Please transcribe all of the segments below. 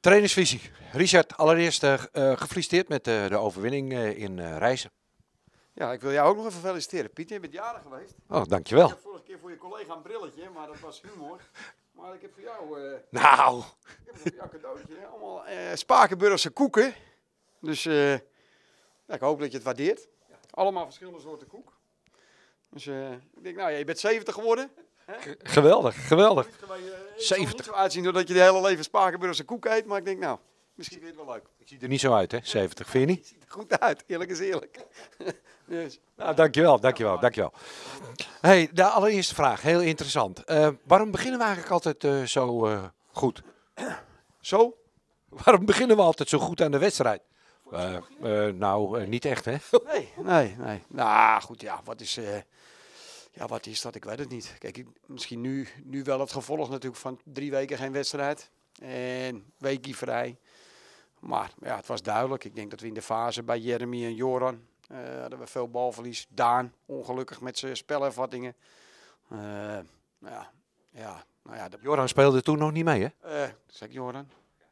Trainersvisie. Richard, allereerst gefeliciteerd met de overwinning in Rijssen. Ja, ik wil jou ook nog even feliciteren. Piet, je bent jarig geweest. Oh, Ik dankjewel. heb vorige keer voor je collega een brilletje, maar dat was humor. Maar ik heb voor jou, Nou, ik heb voor jou een cadeautje. Hè? Allemaal Spakenburgse koeken. Dus ja, ik hoop dat je het waardeert. Allemaal verschillende soorten koek. Dus ik denk, nou ja, je bent 70 geworden. geweldig, geweldig. Het zal er 70. niet zo uitzien doordat je de hele leven Spakenburgse koek eet. Maar ik denk, nou, misschien vind je het wel leuk. Ik zie er niet zo uit, hè? 70, vind je niet? Het ziet er goed uit, eerlijk is eerlijk. Dus, Nou, dankjewel. Hey, de allereerste vraag, heel interessant. Waarom beginnen we eigenlijk altijd zo goed? zo? Waarom beginnen we altijd zo goed aan de wedstrijd? Niet echt, hè? Nee. Nou, goed, ja, wat is dat? Ik weet het niet. Kijk, misschien nu wel het gevolg natuurlijk van 3 weken geen wedstrijd. En weekie vrij. Maar ja, het was duidelijk. Ik denk dat we in de fase bij Jeremy en Joran hadden we veel balverlies. Daan, ongelukkig met zijn spelervattingen. Joran speelde toen nog niet mee, hè? Zeg ik Joran?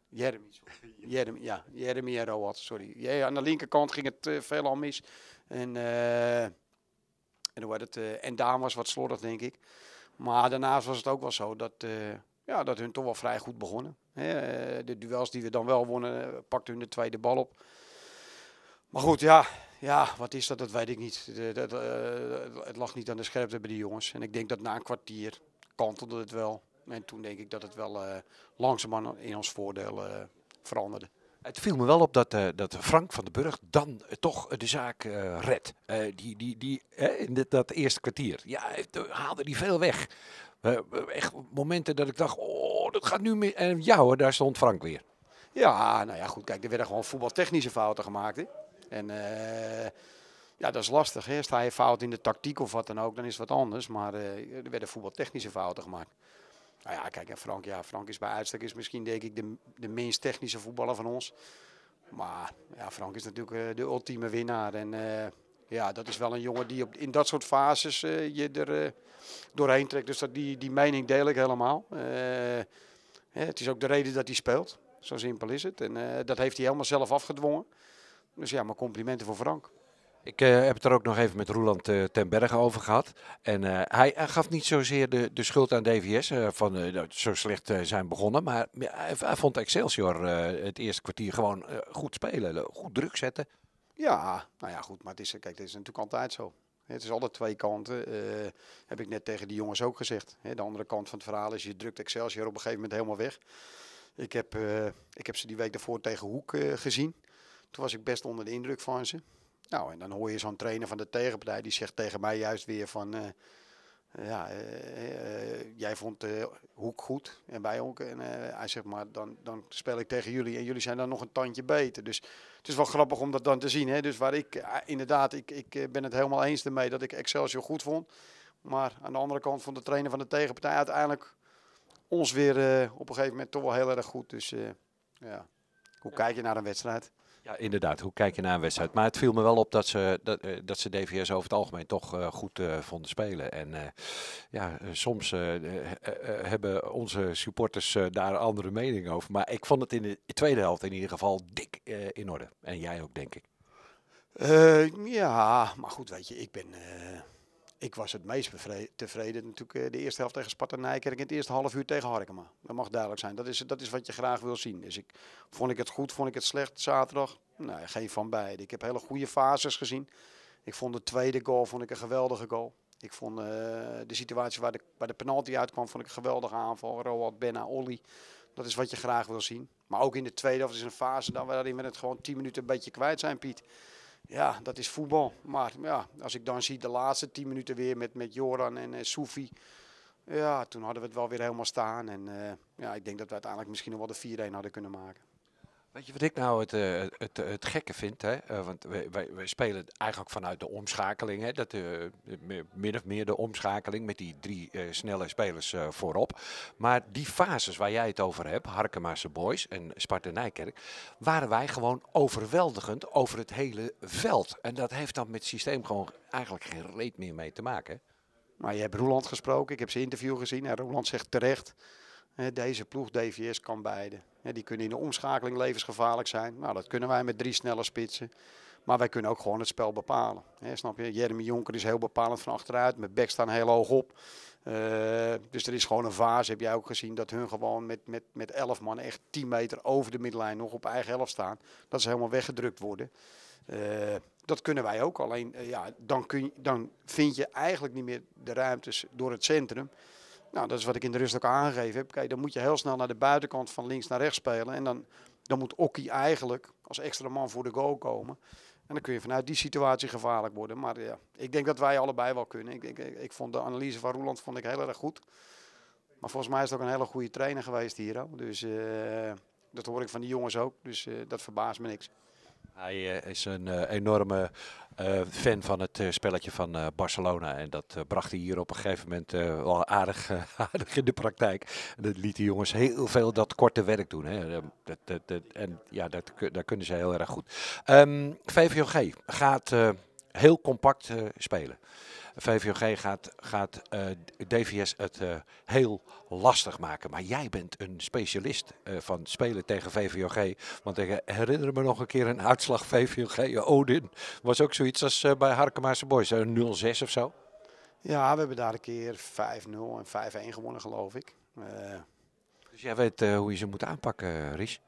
Jeremy en Roat, sorry. Ja, aan de linkerkant ging het veelal mis. En Daan was wat slordig, denk ik. Maar daarnaast was het ook wel zo dat hun toch wel vrij goed begonnen. De duels die we dan wel wonnen, pakten hun de tweede bal op. Maar goed, ja, wat is dat? Dat weet ik niet. Het lag niet aan de scherpte bij die jongens. En ik denk dat na een kwartier kantelde het wel. En toen denk ik dat het wel langzamerhand in ons voordeel veranderde. Het viel me wel op dat Frank van den Burg dan toch de zaak redt. In dat eerste kwartier. Ja, haalde hij veel weg. Echt momenten dat ik dacht, oh, dat gaat nu meer. En ja hoor, daar stond Frank weer. Ja, nou ja, goed. Kijk, er werden gewoon voetbaltechnische fouten gemaakt. Hè? En ja, dat is lastig. Hè? Sta je fout in de tactiek of wat dan ook, dan is het wat anders. Maar er werden voetbaltechnische fouten gemaakt. Nou ja, kijk, en Frank is bij uitstek is misschien denk ik de minst technische voetballer van ons. Maar ja, Frank is natuurlijk de ultieme winnaar. En ja, dat is wel een jongen die in dat soort fases je er doorheen trekt. Dus die mening deel ik helemaal. Het is ook de reden dat hij speelt. Zo simpel is het. En dat heeft hij helemaal zelf afgedwongen. Dus ja, mijn complimenten voor Frank. Ik heb het er ook nog even met Roeland ten Berge over gehad. En hij gaf niet zozeer de schuld aan DVS zo slecht zijn begonnen. Maar hij vond Excelsior het eerste kwartier gewoon goed spelen. Goed druk zetten. Ja, nou ja, goed. Maar het is natuurlijk altijd zo. Het is altijd twee kanten. Heb ik net tegen die jongens ook gezegd. De andere kant van het verhaal is, je drukt Excelsior op een gegeven moment helemaal weg. Ik heb ze die week daarvoor tegen Hoek gezien. Toen was ik best onder de indruk van ze. Nou, en dan hoor je zo'n trainer van de tegenpartij, die zegt tegen mij juist weer van... jij vond Hoek goed en wij ook. En hij zegt, maar dan speel ik tegen jullie en jullie zijn dan nog een tandje beter. Dus het is wel grappig om dat dan te zien. Hè? Dus waar ik inderdaad, ik ben het helemaal eens ermee dat ik Excelsior goed vond. Maar aan de andere kant vond de trainer van de tegenpartij uiteindelijk ons weer op een gegeven moment toch wel heel erg goed. Dus ja, hoe kijk je naar een wedstrijd? Ja, inderdaad. Hoe kijk je naar een wedstrijd? Maar het viel me wel op dat ze DVS over het algemeen toch goed vonden spelen. En soms hebben onze supporters daar een andere mening over. Maar ik vond het in de tweede helft in ieder geval dik in orde. En jij ook, denk ik. Ja, maar goed, weet je, ik was het meest tevreden natuurlijk de eerste helft tegen Sparta Nijkerk en het eerste half uur tegen Harkema. Dat mag duidelijk zijn. Dat is wat je graag wil zien. Dus vond ik het goed, vond ik het slecht zaterdag? Nou, geen van beide. Ik heb hele goede fases gezien. Ik vond de tweede goal een geweldige goal. Ik vond de situatie waar de penalty uitkwam, vond ik een geweldige aanval. Roald, Benna, Olly. Dat is wat je graag wil zien. Maar ook in de tweede helft is een fase waarin we het gewoon 10 minuten een beetje kwijt zijn, Piet. Ja, dat is voetbal. Maar ja, als ik dan zie de laatste 10 minuten weer met Joran en Soufi. Ja, toen hadden we het wel weer helemaal staan. En ja, ik denk dat we uiteindelijk misschien nog wel de 4-1 hadden kunnen maken. Weet je wat ik nou het gekke vind? Hè? Want wij spelen eigenlijk vanuit de omschakeling. Hè? Min of meer de omschakeling met die 3 snelle spelers voorop. Maar die fases waar jij het over hebt, Harkema's Boys en Sparta Nijkerk, waren wij gewoon overweldigend over het hele veld. En dat heeft dan met het systeem gewoon eigenlijk geen reet meer mee te maken. Hè? Maar je hebt Roeland gesproken, ik heb zijn interview gezien. En Roeland zegt terecht. Deze ploeg, DVS, kan beide. Die kunnen in de omschakeling levensgevaarlijk zijn. Nou, dat kunnen wij met 3 snelle spitsen. Maar wij kunnen ook gewoon het spel bepalen. Snap je? Jeremy Jonker is heel bepalend van achteruit. Met bek staan heel hoog op. Dus er is gewoon een fase, heb jij ook gezien, dat hun gewoon met 11 man echt 10 meter over de middenlijn nog op eigen helft staan. Dat ze helemaal weggedrukt worden. Dat kunnen wij ook. Alleen dan vind je eigenlijk niet meer de ruimtes door het centrum. Nou, dat is wat ik in de rust ook aangegeven heb. Kijk, dan moet je heel snel naar de buitenkant van links naar rechts spelen. En dan moet Okkie eigenlijk als extra man voor de goal komen. En dan kun je vanuit die situatie gevaarlijk worden. Maar ja, ik denk dat wij allebei wel kunnen. Ik vond de analyse van Roeland heel erg goed. Maar volgens mij is het ook een hele goede trainer geweest hier. Dus dat hoor ik van die jongens ook. Dus dat verbaast me niks. Hij is een enorme fan van het spelletje van Barcelona. En dat bracht hij hier op een gegeven moment wel aardig in de praktijk. En dat liet die jongens heel veel dat korte werk doen. Hè. En ja, daar kunnen ze heel erg goed. VVOG gaat heel compact spelen. VVOG gaat DVS het heel lastig maken. Maar jij bent een specialist van spelen tegen VVOG. Want ik herinner me nog een keer een uitslag VVOG Odin. Was ook zoiets als bij Harkemaarse Boys. 0-6 of zo. Ja, we hebben daar een keer 5-0 en 5-1 gewonnen, geloof ik. Dus jij weet hoe je ze moet aanpakken, Ries?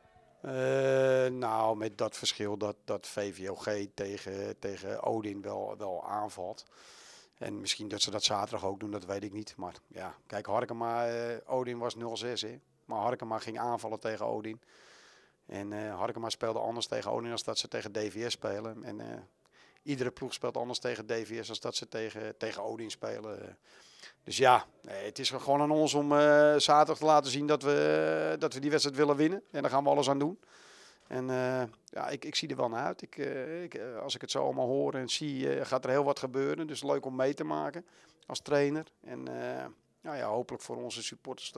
Nou, met dat verschil dat VVOG tegen Odin wel aanvalt. En misschien dat ze dat zaterdag ook doen, dat weet ik niet. Maar ja, kijk, Harkema, Odin was 0-6. Hè? Maar Harkema ging aanvallen tegen Odin. En Harkema speelde anders tegen Odin als dat ze tegen DVS spelen. En iedere ploeg speelt anders tegen DVS als dat ze tegen Odin spelen. Dus ja, het is gewoon aan ons om zaterdag te laten zien dat we die wedstrijd willen winnen. En daar gaan we alles aan doen. En ja, ik zie er wel naar uit. Als ik het zo allemaal hoor en zie, gaat er heel wat gebeuren. Dus leuk om mee te maken als trainer. En nou ja, hopelijk voor onze supporters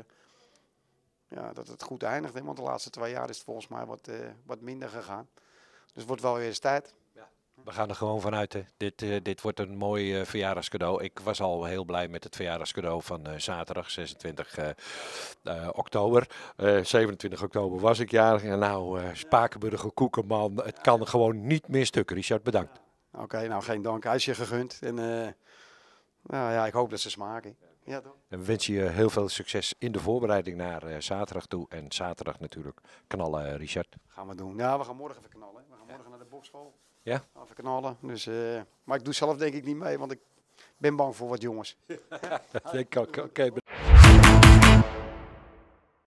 dat het goed eindigt. Hè? Want de laatste 2 jaar is het volgens mij wat minder gegaan. Dus het wordt wel weer eens tijd. We gaan er gewoon vanuit. Hè. Dit wordt een mooi verjaardagscadeau. Ik was al heel blij met het verjaardagscadeau van zaterdag 26 oktober. 27 oktober was ik jarig. En nou, Spakenburger Koekenman. Het kan gewoon niet meer stuk. Richard, bedankt. Oké, nou geen dank. Hij is je gegund. En nou ja, ik hoop dat ze smaken. Ja, toch? En we wensen je heel veel succes in de voorbereiding naar zaterdag toe. En zaterdag natuurlijk knallen, Richard. Gaan we doen. Ja, we gaan morgen even knallen. We gaan morgen naar de bokschool. Ja? Even knallen. Dus, maar ik doe zelf denk ik niet mee, want ik ben bang voor wat jongens. Oké, bedankt.